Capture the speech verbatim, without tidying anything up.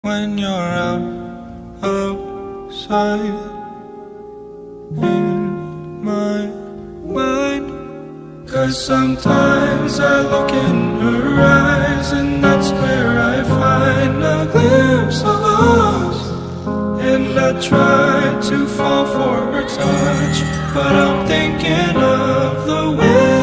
When you're out, outside, in my mind. 'Cause sometimes I look in her eyes, and that's where I find a glimpse of us. And I try to fall for her touch, but I'm thinking of the way